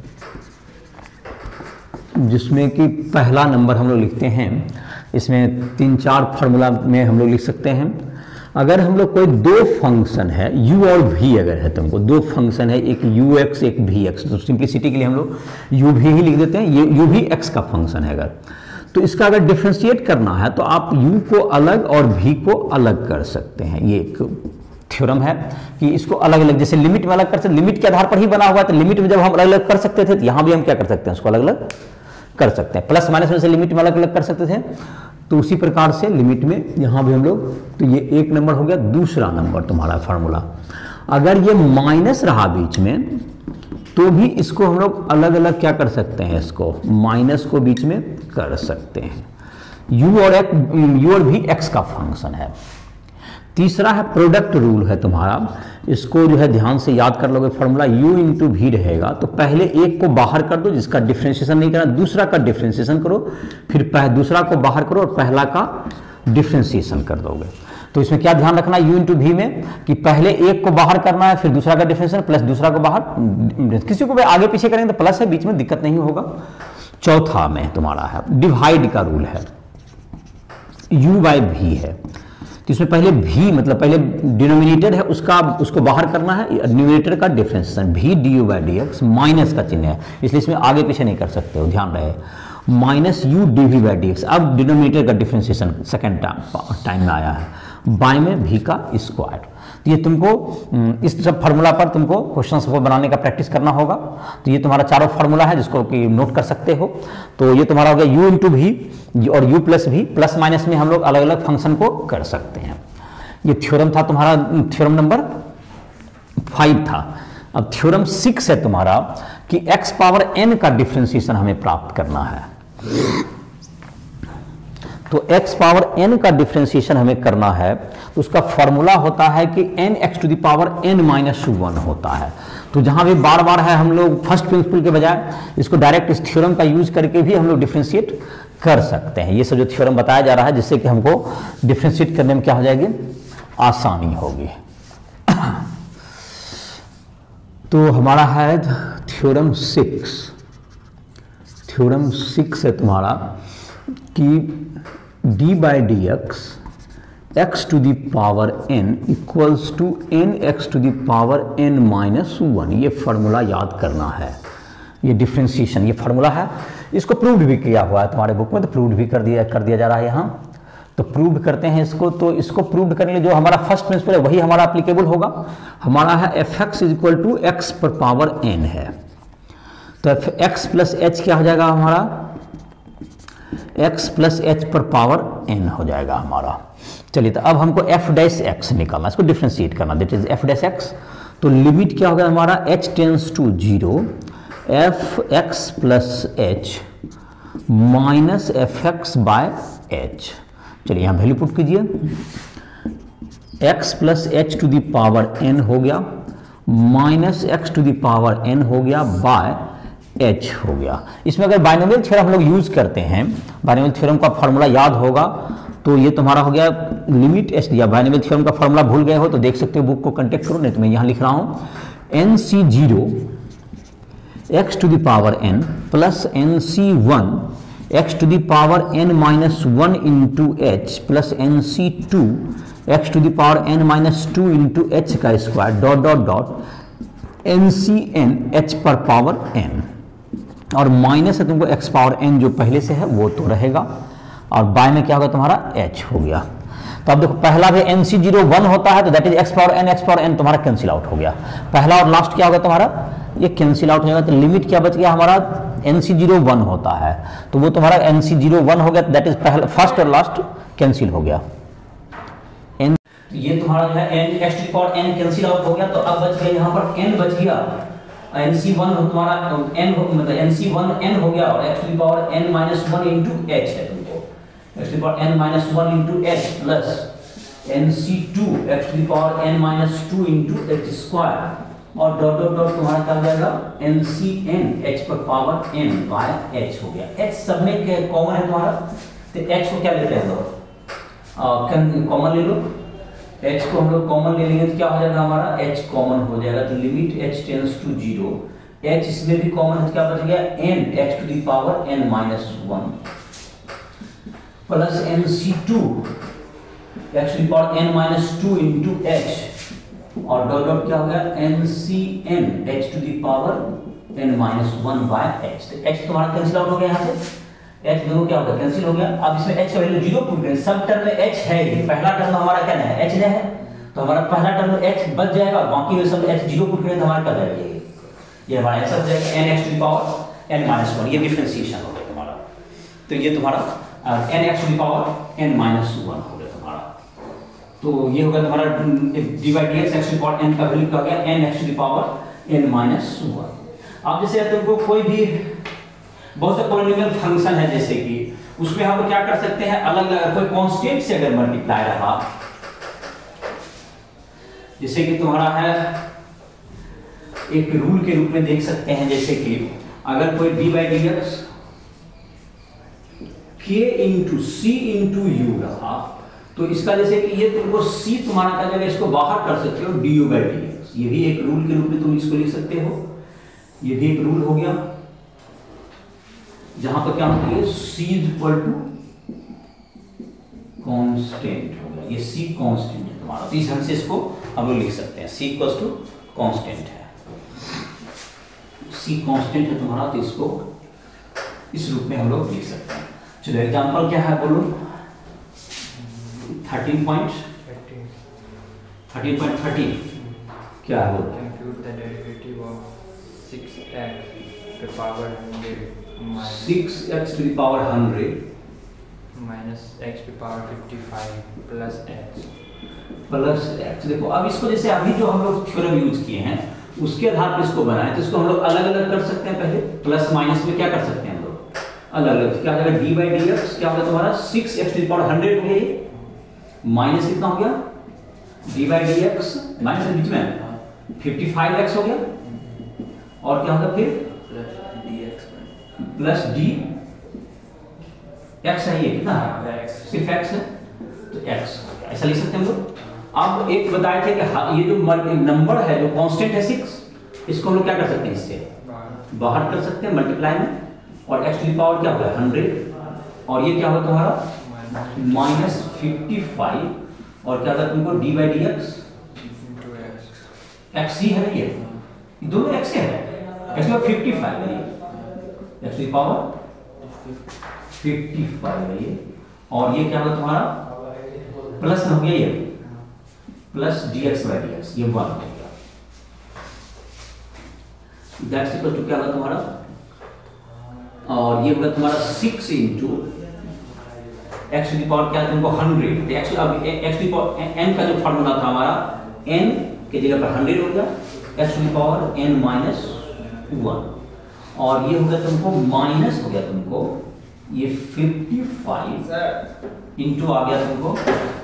जिसमें कि पहला नंबर हम लोग लिखते हैं, इसमें तीन चार फार्मूला में हम लोग लिख सकते हैं। अगर हम लोग कोई दो फंक्शन है u और v, अगर है तुमको दो फंक्शन है, एक ux एक vx, तो सिंप्लिसिटी के लिए हम लोग uv ही लिख देते हैं, ये u भी x का फंक्शन है। अगर तो इसका अगर डिफ्रेंशिएट करना है तो आप u को अलग और v को अलग कर सकते हैं। ये एक थ्योरम है कि इसको अलग अलग, जैसे लिमिट में अलग कर सकते, लिमिट के आधार पर ही बना हुआ है, तो लिमिट में जब हम अलग अलग कर सकते थे, तो यहाँ भी हम क्या कर सकते हैं, उसको अलग अलग कर सकते हैं। प्लस माइनस में से लिमिट में अलग अलग कर सकते थे, तो उसी प्रकार से लिमिट में यहाँ भी हम लोग, तो ये एक नंबर हो गया। दूसरा नंबर तुम्हारा फार्मूला, अगर ये माइनस रहा बीच में तो भी इसको हम लोग अलग अलग क्या कर सकते हैं, इसको माइनस को बीच में कर सकते हैं। u और x, u और v x का फंक्शन है। तीसरा है प्रोडक्ट रूल है तुम्हारा, इसको जो है ध्यान से याद कर लोगे फॉर्मूला u इंटू वी रहेगा। तो पहले एक को बाहर कर दो जिसका डिफ्रेंशिएशन नहीं करना, दूसरा का डिफ्रेंशिएशन करो, फिर पह, दूसरा को बाहर करो और पहला का डिफ्रेंशिएशन कर दोगे। तो इसमें क्या ध्यान रखना है u इंटू वी में कि पहले एक को बाहर करना है, फिर दूसरा का डिफ्रेंशिएशन प्लस दूसरा को बाहर, किसी को भी आगे पीछे करेंगे तो प्लस है, बीच में दिक्कत नहीं होगा। चौथा में तुम्हारा है डिवाइड का रूल है, u बाई वी है। तो इसमें पहले v मतलब पहले डिनोमिनेटर है उसका उसको बाहर करना है, न्यूमरेटर का differentiation v D you by D x, minus का चिन्ह है इसलिए इसमें आगे पीछे नहीं कर सकते हो, ध्यान रहे, minus U D we by D X. अब डिनोमिनेटर का डिफरेंशिएशन सेकेंड टाइम में आया है, बाय में v का स्क्वायर। तो ये तुमको इस सब फार्मूला पर तुमको क्वेश्चन सपोज बनाने का प्रैक्टिस करना होगा। तो ये तुम्हारा चारों फार्मूला है जिसको कि नोट कर सकते हो। तो ये तुम्हारा हो गया u इंटू वी और u plus V, plus minus में हम लोग अलग अलग फंक्शन को कर सकते हैं। ये थ्योरम था तुम्हारा, थ्योरम नंबर फाइव था। अब थ्योरम सिक्स है तुम्हारा कि x पावर n का डिफरेंशिएशन हमें प्राप्त करना है। तो x पावर n का डिफरेंशिएशन हमें करना है तो उसका फॉर्मूला होता है कि n x to the power n minus one होता है। तो जहां भी बार बार है हम लोग फर्स्ट प्रिंसिपल के बजाय इसको डायरेक्ट इस थ्योरम का यूज करके भी हम लोग डिफरेंशिएट कर सकते हैं। ये सब जो थ्योरम बताया जा रहा है जिससे कि हमको डिफरेंशिएट करने में क्या हो जाएगी, आसानी होगी। तो हमारा है थ्योरम सिक्स, थ्योरम सिक्स है तुम्हारा कि d by D x x to the power n equals to N X to the power n minus one. ये फार्मूला याद करना है, ये डिफरेंशिएशन ये फार्मूला है। इसको प्रूव्ड भी किया हुआ है तुम्हारे बुक में, तो प्रूव्ड भी कर दिया कर दिया जा रहा है यहाँ। तो प्रूव्ड करते हैं इसको। तो इसको प्रूव्ड करने के लिए जो हमारा फर्स्ट प्रिंसिपल है वही हमारा एप्लीकेबल होगा। हमारा है F x is equal to X पर पावर n है। तो एफ एक्स प्लस एच क्या हो जाएगा हमारा, x प्लस एच पर पावर n हो जाएगा हमारा। चलिए तो अब हमको f डैश x निकालना, इसको डिफ्रेंशिएट करना, that is f dash x। तो लिमिट क्या होगा हमारा, h tends to zero F x plus H minus F x by H. चलिए यहाँ वैल्यू पुट कीजिए, x plus H to the power n हो गया minus X to the power n हो गया बाय h हो गया। इसमें अगर बाइनोमियल थ्योरम हम लोग यूज करते हैं, बाइनोमियल थ्योरम का फार्मूला याद होगा तो ये तुम्हारा हो गया लिमिट एच दिया। बाइनोमियल थ्योरम का फार्मूला भूल गए हो तो देख सकते हो, बुक को कंटेक्ट करो, नहीं तो मैं यहाँ लिख रहा हूँ N C zero X to the power n plus N C one x to the power n minus one into H plus N C two X to the power n minus two into H का square dot dot dot N C N H पर power n, और minus है तुमको x power n जो पहले से है वो तो रहेगा, और बाय में क्या होगा तुम्हारा h हो गया। तो अब देखो पहला भी एन सी जीरो वन होता है तो that is x power n, x power n तुम्हारा कैंसिल आउट हो गया। पहला और लास्ट क्या होगा तुम्हारा, ये कैंसिल आउट हो जाएगा। तो लिमिट क्या बच गया हमारा, एन सी जीरो वन होता है तो वो तुम्हारा एन सी जीरो वन हो गया, दैट इज पहला फर्स्ट और लास्ट कैंसिल हो गया। n ये तुम्हारा जो है n x to the power n cancel out हो गया। तो अब बच गया यहाँ पर n बच गया, एन सी वन तुम्हारा n मतलब एन सी वन n हो गया और x to the power n minus one into h है तुमको, x to the power n minus one into h plus N C two x to the power n minus two into h square और dot dot dot तुम्हारा क्या हो जाएगा N C N h पर power n by h हो गया। h सब में कॉमन है तुम्हारा, तो h को क्या लेते हैं लोग, कॉमन ले लो, h को हम लोग कॉमन ले लेंगे तो क्या हो जाएगा हमारा, h कॉमन हो जाएगा। तो limit h tends to zero, h इसमें भी कॉमन है तो क्या बच गया n x to the power n minus one plus N C two x to the power n minus two into h और डॉट डॉट क्या हो गया N C N h to the power n minus one by h। तो h तुम्हारा cancel out हो गया यहाँ से, h दोनों क्या होगा कैंसिल हो गया। अब इसमें h का वैल्यू जीरो पुट करें, सब टर्म में h है ही, पहला टर्म हमारा क्या है h है, तो हमारा पहला टर्म में h बच जाएगा और बाकी में सब h जीरो पुट करें तो हमारा क्या जाएगा, ये ये हमारा आंसर हो जाएगा n x to the power n minus one. ये डिफरेंशिएशन हो गया तुम्हारा। तो ये तुम्हारा n x to the power n minus one हो गया तुम्हारा। तो ये हो गया तुम्हारा D by D x x to the power n का वैल्यू क्या हो गया n x to the power n minus one. अब जैसे तुमको कोई भी बहुत से पॉलिनोमियल फंक्शन है, जैसे कि उसमें हम क्या कर सकते हैं, अलग अलग कोई कांस्टेंट से अगर मल्टीप्लाई रहा, जैसे कि तुम्हारा है एक रूल के रूप में देख सकते हैं, जैसे कि अगर कोई डी बाई डी एक्स के इंटू सी इंटू यू रहा, तो इसका जैसे कि ये तुमको सी तुम्हारा क्या जाएगा, इसको बाहर कर सकते हो D you by D x, ये भी एक रूल के रूप में तुम इसको लिख सकते हो, ये भी एक रूल हो गया, जहां पर क्या होती है C is equal to constant हो गया, ये सी कांस्टेंट है तुम्हारा, तो इस ढंग से इसको हम लोग लिख सकते हैं, सी इक्वल टू कांस्टेंट है, सी कांस्टेंट है तुम्हारा, तो इसको इस रूप में हम लोग लिख सकते हैं। चलो एग्जांपल क्या है बोलो, thirteen point thirteen point thirteen क्या है बोलो, compute the derivative of six X to power hundred six X to the power hundred minus X to power fifty five plus x plus X. देखो अब इसको जैसे अभी जो हम लोग थ्योरम यूज किए हैं उसके आधार पर इसको बनाए, तो इसको हम लोग अलग अलग कर सकते हैं, पहले प्लस माइनस में क्या कर सकते हैं हम लोग अलग अलग, क्या जाएगा डी बाई डी एक्स क्या होगा तुम्हारा six X to the power hundred हो गया, ये माइनस कितना हो गया D by D x minus बीच में फिफ्टी फाइव एक्स हो गया, और क्या होगा फिर plus D X plus D X है, ये कितना है सिर्फ एक्स है, तो एक्स हो गया, ऐसा लिख सकते हैं हम लोग। अब एक बताए थे कि ये जो नंबर है जो कांस्टेंट है सिक्स, इसको हम लोग क्या कर सकते हैं, इससे बाहर कर सकते हैं मल्टीप्लाई में, और एक्स टू द पावर क्या होगा हंड्रेड, और ये क्या होगा तुम्हारा माइनस फिफ्टी फाइव, और क्या था तुमको d by D x x ही है, ये दोनों एक्स है, एक्स में फिफ्टी फाइव है, ये x to the power fifty five है ये, और ये क्या होगा तुम्हारा प्लस हो गया ये plus D x by D x, ये वन हो गया, दैट्स इक्वल टू क्या होगा तुम्हारा, और ये होगा तुम्हारा six into x to the power क्या है तुमको हंड्रेड, एक्स अब x to the power n का जो फॉर्मूला था हमारा एन के जगह पर हंड्रेड हो गया, x to the power n minus one, और ये हो गया तुमको माइनस हो गया तुमको ये फिफ्टी फाइव इंटू आ गया तुमको,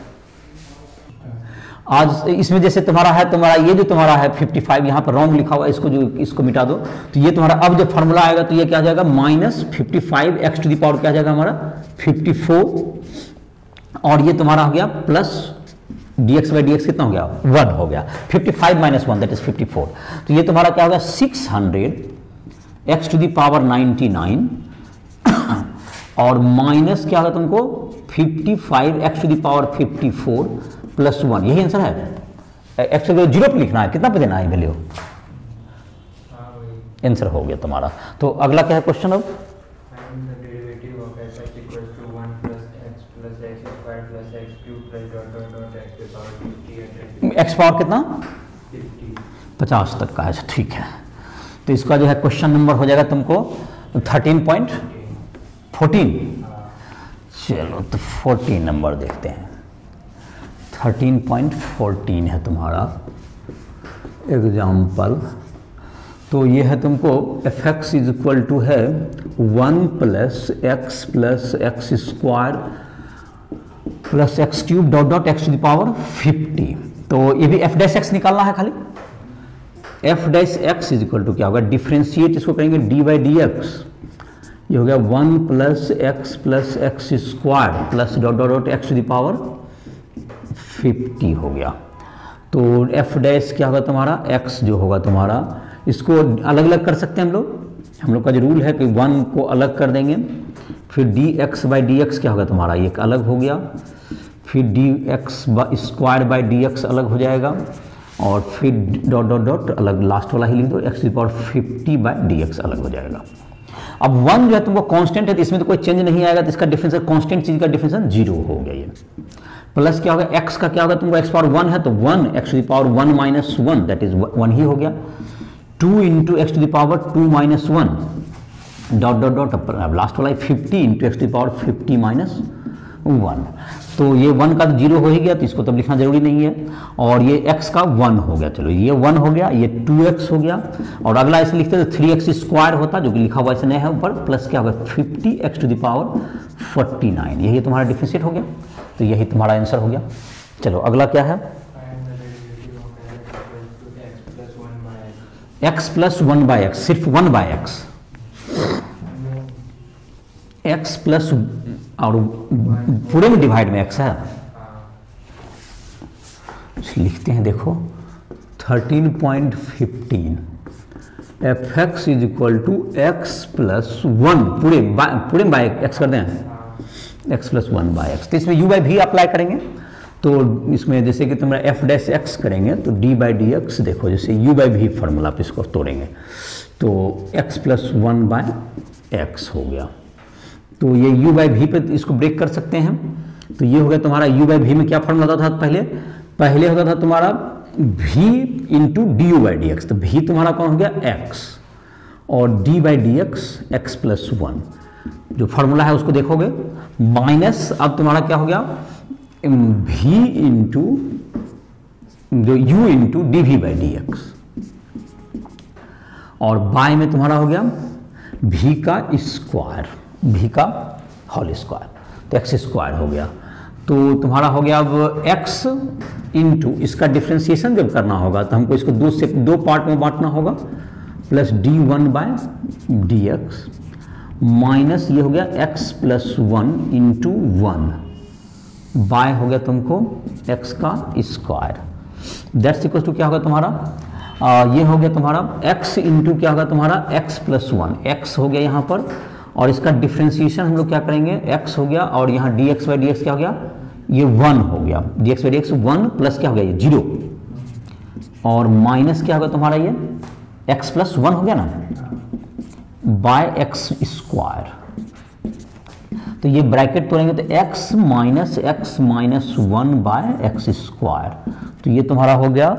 आज इसमें जैसे तुम्हारा है तुम्हारा ये जो तुम्हारा है फिफ्टी फाइव यहाँ पर रॉन्ग लिखा हुआ है, इसको जो इसको मिटा दो, तो ये तुम्हारा अब जब फार्मूला आएगा तो ये क्या जाएगा minus fifty five x to the power क्या जाएगा हमारा फिफ्टी फोर, और ये तुम्हारा हो गया plus D x by D x कितना हो गया वन हो गया, fifty five minus one that is fifty four, तो ये तुम्हारा क्या हो गया six hundred x to the power ninety nine और माइनस क्या होगा तुमको fifty five x to the power fifty four plus one, यही आंसर है, एक्स जीरो पे लिखना है, कितना पे देना है वैल्यू, आंसर हो गया तुम्हारा। तो अगला क्या है क्वेश्चन, अब एक्स पावर कितना पचास तक का है, ठीक है, तो इसका जो है क्वेश्चन नंबर हो जाएगा तुमको थर्टीन पॉइंट फोर्टीन, चलो तो फोर्टीन नंबर देखते हैं, थर्टीन पॉइंट फोर्टीन है तुम्हारा एग्जाम्पल, तो ये है तुमको f x is equal to है one plus x plus x square plus x cube dot dot x to the power fifty, तो ये भी एफ डैश एक्स निकालना है खाली, f dash x is equal to क्या होगा डिफ्रेंशिएट इसको करेंगे डी बाई डी एक्स, ये हो गया one plus x plus x square plus dot dot dot x to the power fifty हो गया, तो एफ डैश क्या होगा तुम्हारा एक्स जो होगा तुम्हारा, इसको अलग अलग कर सकते हैं हम लोग, हम लोग का जो रूल है कि वन को अलग कर देंगे, फिर d x by D x क्या होगा तुम्हारा ये अलग हो गया, फिर d x square by D x अलग हो जाएगा, और फिर डॉट डॉट डॉट अलग लास्ट वाला ही लिख दो x power fifty by D x अलग हो जाएगा। अब वन जो है तुमको कांस्टेंट है तो इसमें तो कोई चेंज नहीं आएगा, तो इसका डिफरेंस कांस्टेंट चीज का डिफरेंस जीरो हो गया ये, प्लस क्या होगा एक्स का क्या होगा तुमको एक्स पावर वन है तो one x to the power one minus one that is one ही हो गया, two into x to the power two minus one dot dot dot last वाला fifty into x to the power fifty minus one, तो ये one का zero हो ही गया, तो इसको तब लिखना जरूरी नहीं है। और ये x का वन हो गया, चलो ये वन हो गया, ये टू एक्स हो गया। और अगला ऐसे लिखते तो थ्री एक्स स्क्वायर होता, जो कि लिखा हुआ ऐसे नहीं है ऊपर, प्लस क्या होगा fifty x to the power forty nine, यही तुम्हारा डिफरेंशिएट हो गया। तो यही तुम्हारा आंसर हो गया। चलो अगला क्या है, x plus one by x, सिर्फ one by x, x plus और पूरे में डिवाइड में x है, लिखते हैं देखो thirteen point fifteen f x is equal to x plus one, पूरे पूरे में बाई एक्स कर दें, x plus one by x. तो इसमें यू बाई भी अप्लाई करेंगे, तो इसमें जैसे कि तुम्हारा एफ डैश एक्स करेंगे तो डी बाई डी एक्स, देखो जैसे यू बाई भी फार्मूला पे इसको तोड़ेंगे तो x plus one by x हो गया। तो ये u बाई भी पे इसको ब्रेक कर सकते हैं, तो ये हो गया तुम्हारा u बाई भी में क्या फॉर्मूला होता था पहले, पहले होता था तुम्हारा v into d you by D x, तो v तुम्हारा कौन हो गया x और d by D x x plus one, जो फॉर्मूला है उसको देखोगे माइनस, अब तुम्हारा क्या हो गया v इंटू जो u into d we by D x, और बाय में तुम्हारा हो गया v का स्क्वायर, v का होल स्क्वायर, तो एक्स स्क्वायर हो गया। तो तुम्हारा हो गया अब x इंटू इसका डिफ्रेंसिएशन जब करना होगा तो हमको इसको दो से दो पार्ट में बांटना होगा, plus d one by D x minus ये हो गया x plus one into one, by हो गया तुमको x का स्क्वायर, दैट्स इक्वल टू क्या होगा तुम्हारा आ, ये हो गया तुम्हारा x इंटू क्या होगा तुम्हारा x प्लस वन, x हो गया यहाँ पर, और इसका डिफ्रेंसिएशन हम लोग क्या करेंगे x हो गया, और यहाँ d x by D x क्या हो गया, ये वन हो गया, d x by D x one plus क्या हो गया ये जीरो, और माइनस क्या होगा तुम्हारा ये x प्लस वन हो गया ना बाय एक्स स्क्वायर, तो ये ब्रैकेट तोड़ेंगे तो x minus x minus one by x square, तो ये तुम्हारा हो गया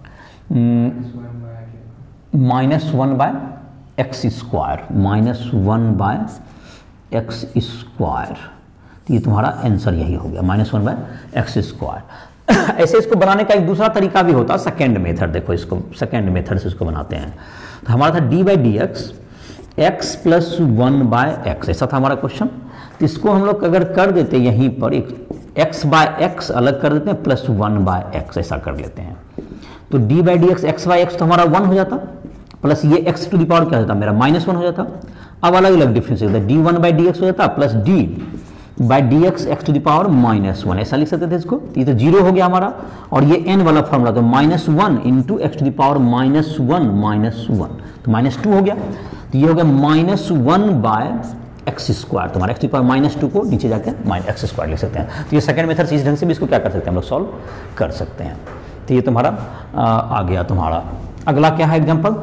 minus one by x square, minus one by x square, तो ये तुम्हारा आंसर यही हो गया minus one by x square. ऐसे इसको बनाने का एक दूसरा तरीका भी होता है, सेकेंड मेथड, देखो इसको सेकेंड मेथड से इसको बनाते हैं। तो हमारा था d by D x x plus one by x, ऐसा था हमारा क्वेश्चन। तो इसको हम लोग अगर कर देते यहीं पर एक एक्स बाय एक्स अलग कर देते हैं, प्लस वन बाय एक्स ऐसा कर लेते हैं, तो d by D x x by x तो हमारा वन हो जाता, प्लस ये x टू द पावर क्या होता मेरा माइनस वन हो जाता। अब अलग अलग डिफरेंस होता है, d one by D x हो जाता plus d by D x x to the power minus one, ऐसा लिख सकते थे इसको। ये तो जीरो हो गया हमारा, और ये n वाला फॉर्मूला तो minus one into x to the power minus one minus one, तो माइनस टू हो गया, तो ये हो गया minus one by x square, तुम्हारा x to the power minus two को नीचे जाके माइनस एक्स स्क्वायर लिख सकते हैं। तो ये सेकंड मेथड से इस ढंग से भी इसको क्या कर सकते हैं हम लोग सॉल्व कर सकते हैं। तो ये तुम्हारा आ, आ गया तुम्हारा। अगला क्या है एग्जाम्पल,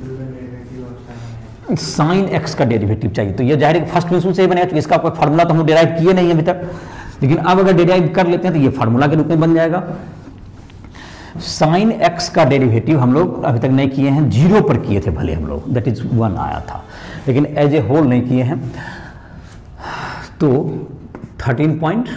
साइन एक्स का डेरिवेटिव चाहिए, तो ये जाहिर है फर्स्ट प्रिंसिपल से ही बनेगा, क्योंकि इसका कोई फार्मूला तो हम लोग डिराइव किए नहीं अभी तक, लेकिन अब अगर डिराइव कर लेते हैं तो ये फार्मूला के रूप में बन जाएगा। साइन एक्स का डेरिवेटिव हम लोग अभी तक नहीं किए हैं, जीरो पर किए थे भले हम लोग, दैट इज वन आया था, लेकिन एज ए होल नहीं किए हैं। तो thirteen point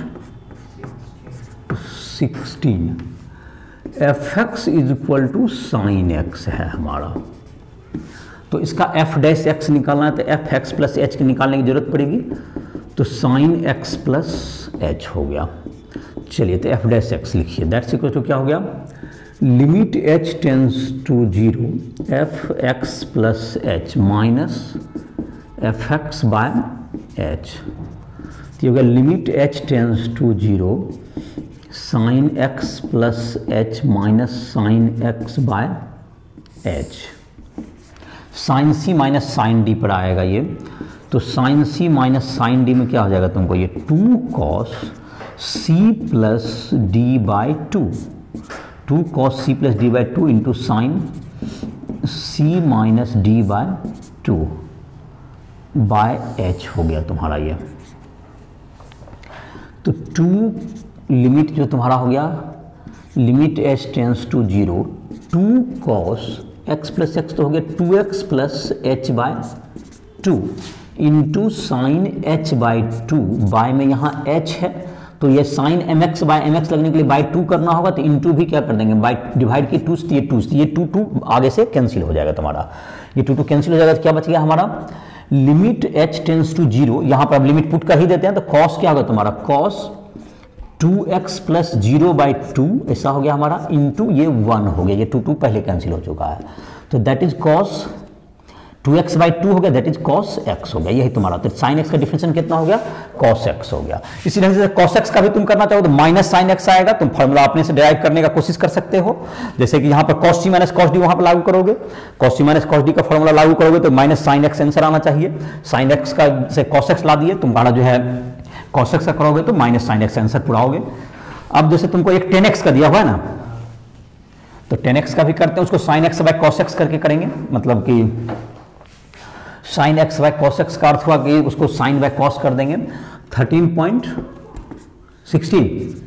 sixteen f x is equal to sine x है हमारा, तो इसका एफ डैश एक्स निकालना है तो एफ एक्स प्लस एच की निकालने की जरूरत पड़ेगी, तो साइन एक्स प्लस एच हो गया। चलिए तो एफ डैश एक्स लिखिए, दैट्स इक्वल टू क्या हो गया, limit H tends to zero F x plus H minus F x by h, तो ये हो गया limit H tends to zero sine x plus H minus sine x by h, sine c minus sine d पर आएगा ये, तो sine c minus sine d में क्या हो जाएगा तुमको, ये two cos c plus d by two, two cos c plus d by two into sine c minus d by two by H हो गया तुम्हारा ये। तो टू लिमिट जो तुम्हारा हो गया, limit H tends to zero two cos x plus x तो हो गया two x plus H by two into sine h by two, by में यहाँ एच है तो ये sine m x by m x लगने के लिए बाई टू करना होगा, तो इन टू भी क्या कर देंगे, बाई डिवाइड की टू, ये टू ये टू टू आगे से कैंसिल हो जाएगा तुम्हारा, ये टू टू कैंसिल हो जाएगा, तो क्या बच गया हमारा limit H tends to zero, यहाँ पर अब लिमिट पुट कर ही देते हैं, तो कॉस क्या होगा तुम्हारा, cos two x plus zero by two ऐसा हो गया हमारा, इंटू ये वन हो गया, ये टू टू पहले कैंसिल हो चुका है, तो that is cos two x by two हो गया, दैट इज कॉस एक्स हो गया, यही तुम्हारा, तो साइन एक्स का डिफरेंशियल कितना हो गया, कॉस एक्स हो गया। इसी ढंग से कॉस एक्स का भी तुम करना चाहो तो माइनस साइन एक्स आएगा, तुम फॉर्मूला अपने से डिराइव करने का कोशिश कर सकते हो, जैसे कि यहाँ पर cos c minus cos d वहां पर लागू करोगे, cos c minus cos d का फॉर्मूला लागू करोगे तो माइनस साइन एक्स आंसर आना चाहिए, साइन एक्स का से कॉस एक्स ला दिए, तुम्हारा जो है कॉस एक्स का करोगे तो माइनस साइन एक्स आंसर पुराओगे। अब जैसे तुमको एक टेन एक्स का दिया हुआ है ना, तो टेन एक्स का भी करते हैं, उसको sine x by cos x करके करेंगे, मतलब कि sine x by cos x का अर्थ हुआ कि उसको साइन बाय कॉस कर देंगे, थर्टीन पॉइंट सिक्सटीन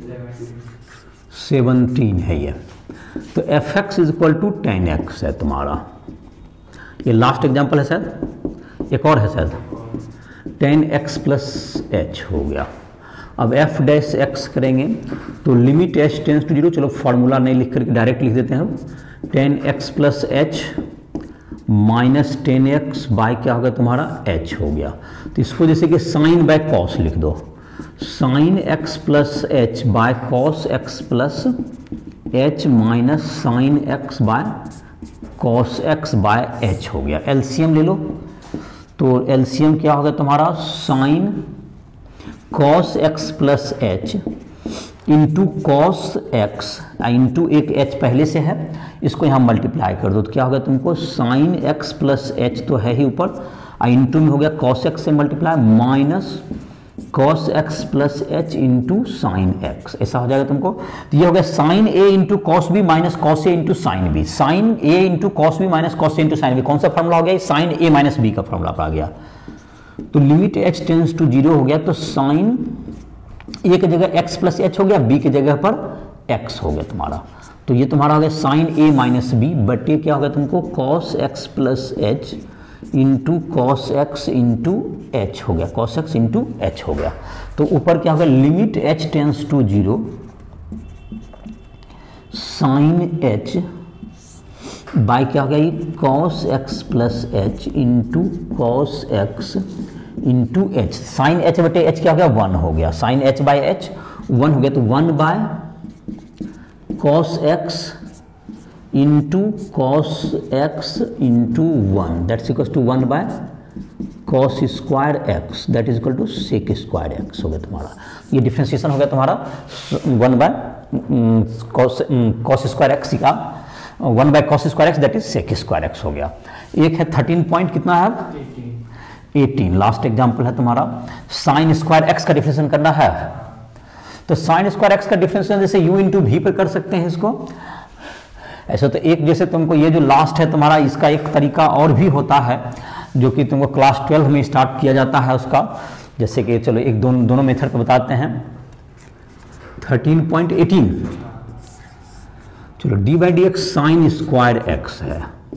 सेवनटीन है ये, तो F x is equal to ten x है तुम्हारा, ये लास्ट एग्जाम्पल है शायद, एक और है शायद, टेन एक्स प्लस एच हो गया। अब एफ डैश एक्स करेंगे तो limit H tends to zero, चलो फॉर्मूला नहीं लिख करके डायरेक्ट लिख देते हैं हम, ten x plus H minus ten x by क्या होगा तुम्हारा एच हो गया, तो इसको जैसे कि साइन बाय कॉस लिख दो, sine x plus H by cos x plus H minus sine x by cos x by H हो गया। एलसीएम ले लो, तो एलसीएम क्या होगा तुम्हारा, sine cos x plus H into cos x, into एक एच पहले से है, इसको यहाँ मल्टीप्लाई कर दो, तो क्या होगा तुमको साइन एक्स प्लस एच तो है ही ऊपर, इंटू में हो गया कॉस एक्स से multiply minus cos x plus H into sine x, ऐसा हो जाएगा तुमको। तो ये हो गया sine a into cos b minus cos a into sine b, sine a into cos b minus cos a into sine b, कौन सा फॉर्मूला हो गया, साइन ए माइनस बी का फॉर्मूला आ गया। तो limit H tends to zero हो गया, तो साइन ए की जगह एक्स प्लस एच हो गया, बी की जगह पर एक्स हो गया तुम्हारा, तो ये तुम्हारा हो गया साइन ए माइनस बी बटे क्या हो गया तुमको cos x plus H into cos x into h हो गया, कॉस एक्स इंटू एच हो गया। तो ऊपर क्या होगा, limit H tends to zero sine h by क्या हो गया, ये cos x plus H into cos x into h, sine h बटे एच क्या हो गया, वन हो गया, sine h by h one हो गया, तो one by cos x into cos x into one, that's equal to one by cos square x, that is equal to sec square x हो गया तुम्हारा। ये डिफ्रेंसिएशन हो गया तुम्हारा one by cos cos square x का, one by cos square x that is sec square x हो गया। एक है थर्टीन पॉइंट कितना है, एटीन, लास्ट एग्जाम्पल है तुम्हारा, साइन स्क्वायर एक्स का डिफरेंशिएशन करना है, तो साइन स्क्वायर एक्स का डिफरेंशिएशन जैसे u इंटू वी पर कर सकते हैं इसको ऐसा। तो एक जैसे तुमको ये जो लास्ट है तुम्हारा, इसका एक तरीका और भी होता है जो कि तुमको क्लास ट्वेल्व में स्टार्ट किया जाता है उसका, जैसे कि चलो एक दोनों दोनों मेथड को बताते हैं। थर्टीन पॉइंट एटीन, चलो D by D X sine square X है,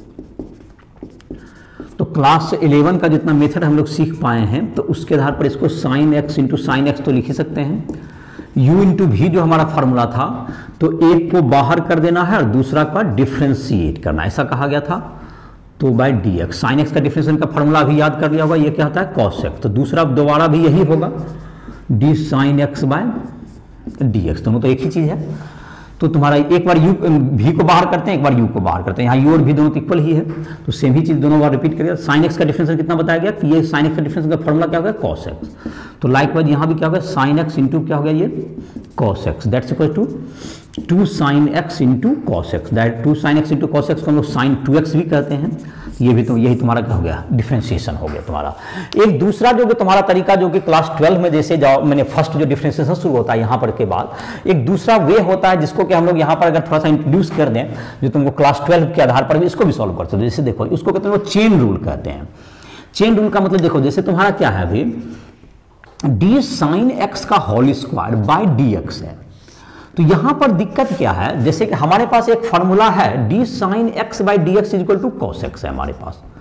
तो क्लास इलेवन का जितना मेथड हम लोग सीख पाए हैं, तो उसके आधार पर इसको sine X into sine X तो लिख ही सकते हैं। u इंटू भी जो हमारा फॉर्मूला था, तो एक को बाहर कर देना है और दूसरा का डिफ्रेंशिएट करना, ऐसा कहा गया था। तो by D X, sine x का डिफ्रेंशिएशन का फॉर्मूला भी याद कर लिया होगा, ये क्या होता है कॉस एक्स, तो दूसरा दोबारा भी यही होगा D sine x by D X, दोनों तो एक ही चीज़ है। तो तुम्हारा एक बार u भी को बाहर करते हैं, एक बार u को बाहर करते हैं, यहाँ u और v दोनों तो इक्वल ही है, तो सेम ही चीज़ दोनों बार रिपीट करिए। साइन एक्स का डिफरेंशियल कितना बताया गया कि ये साइन एक्स का डिफरेंशियल का फॉर्मूला क्या हो गया कॉस एक्स, तो लाइकवाइज यहाँ भी क्या हो गया साइन एक्स इंटू क्या हो गया ये cos X, that's equal to two sine X into cos X, that two sine X into cos X को हम लोग साइन टू एक्स भी कहते हैं। ये भी तो यही तुम्हारा क्या हो गया डिफरेंशिएशन हो गया तुम्हारा। एक दूसरा जो कि तुम्हारा तरीका जो कि क्लास ट्वेल्व में जैसे जाओ मैंने फर्स्ट जो डिफरेंशिएशन शुरू होता है यहाँ पर के बाद एक दूसरा वे होता है जिसको कि हम लोग यहाँ पर अगर थोड़ा सा इंट्रोड्यूस कर दें, जो तुमको क्लास ट्वेल्व के आधार पर भी इसको भी सॉल्व कर सकते हो। जैसे देखो उसको कहते हैं चेन रूल कहते हैं। चेन रूल का मतलब देखो जैसे तुम्हारा क्या है अभी डी साइन एक्स का whole square by D X है, तो यहां पर दिक्कत क्या है, जैसे कि हमारे पास एक फॉर्मूला है D sine X by D X is equal to cos X है हमारे पास,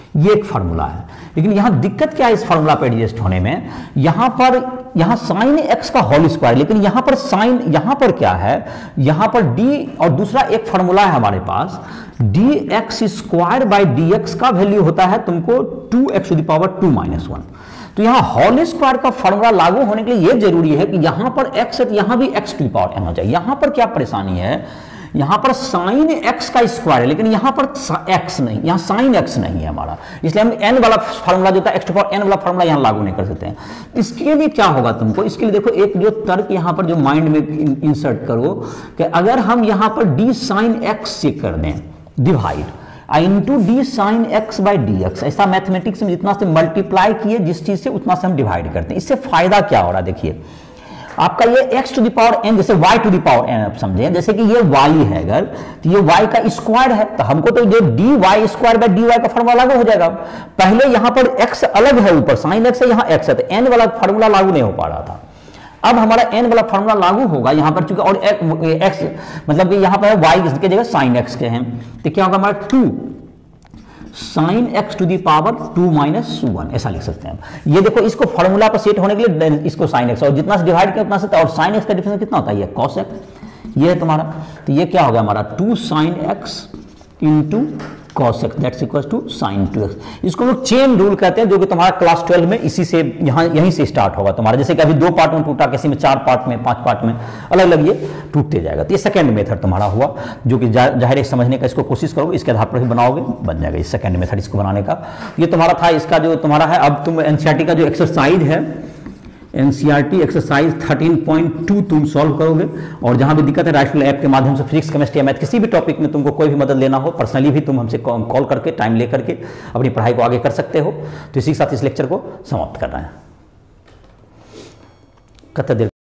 ये एक फार्मूला है। लेकिन यहाँ दिक्कत क्या है इस फार्मूला पे एडजस्ट होने में, यहाँ पर यहाँ साइन एक्स का होल स्क्वायर, लेकिन यहाँ पर साइन, यहाँ पर क्या है, यहाँ पर डी और दूसरा एक फार्मूला है हमारे पास, D x square by D X का वैल्यू होता है तुमको two X to the power two minus one. तो यहाँ होल स्क्वायर का फार्मूला लागू होने के लिए यह जरूरी है कि यहाँ पर x है तो यहाँ भी x to the power n हो जाए। यहाँ पर क्या परेशानी है, यहाँ पर साइन x का स्क्वायर है लेकिन यहाँ पर x नहीं, यहाँ साइन x नहीं है हमारा, इसलिए हम n वाला फार्मूला जो था x टू पावर n वाला फार्मूला यहाँ लागू नहीं कर सकते हैं। इसके लिए क्या होगा तुमको, इसके लिए देखो एक जो तर्क यहाँ पर जो माइंड में इंसर्ट करो कि अगर हम यहाँ पर d साइन x से कर दें divide into D sine X by D X, ऐसा मैथमेटिक्स में जितना से मल्टीप्लाई किए जिस चीज से उतना से हम डिवाइड करते हैं। इससे फायदा क्या हो रहा है, देखिए आपका ये x to the power n, जैसे y to the power n आप समझे, जैसे कि ये y है अगर, तो ये y का स्क्वायर है, तो हमको तो ये D Y square by D Y का फार्मूला लागू हो जाएगा। पहले यहाँ पर x अलग है, ऊपर साइन x है, यहाँ x है, तो n वाला फार्मूला लागू नहीं हो पा रहा था। अब हमारा n वाला फार्मूला लागू होगा यहाँ पर, चूंकि और x मतलब कि यहाँ पर y की जगह साइन x के हैं, तो क्या होगा हमारा two sine X to the power two minus one, ऐसा लिख सकते हैं। ये देखो इसको फॉर्मूला पर सेट होने के लिए इसको साइन एक्स, और जितना से डिवाइड किया उतना से, और साइन एक्स का डिफरेंस कितना होता है, ये कॉस एक्स, ये है तुम्हारा, तो ये क्या होगा हमारा two sine X into cos X that's equal to sine two X. इसको लोग चेन रूल कहते हैं, जो कि तुम्हारा क्लास ट्वेल्व में इसी से यहाँ यहीं से स्टार्ट होगा तुम्हारा, जैसे कि अभी दो पार्ट में टूटा, किसी में चार पार्ट में, पांच पार्ट में, अलग अलग ये टूटते जाएगा। तो ये सेकंड मेथड तुम्हारा हुआ, जो कि जाहिर है समझने का इसको कोशिश करोगे, इसके आधार पर ही बनाओगे, बन जाएगा ये सेकंड मेथड इसको बनाने का। ये तुम्हारा था, इसका जो तुम्हारा है, अब तुम एनसीईआरटी का जो एक्सरसाइज है, NCERT exercise thirteen point two तुम सॉल्व करोगे, और जहां भी दिक्कत है राइटफुल ऐप के माध्यम से फिजिक्स केमिस्ट्री या मैथ किसी भी टॉपिक में तुमको कोई भी मदद लेना हो, पर्सनली भी तुम हमसे कॉल करके टाइम ले करके अपनी पढ़ाई को आगे कर सकते हो। तो इसी के साथ इस लेक्चर को समाप्त करना है। कत देर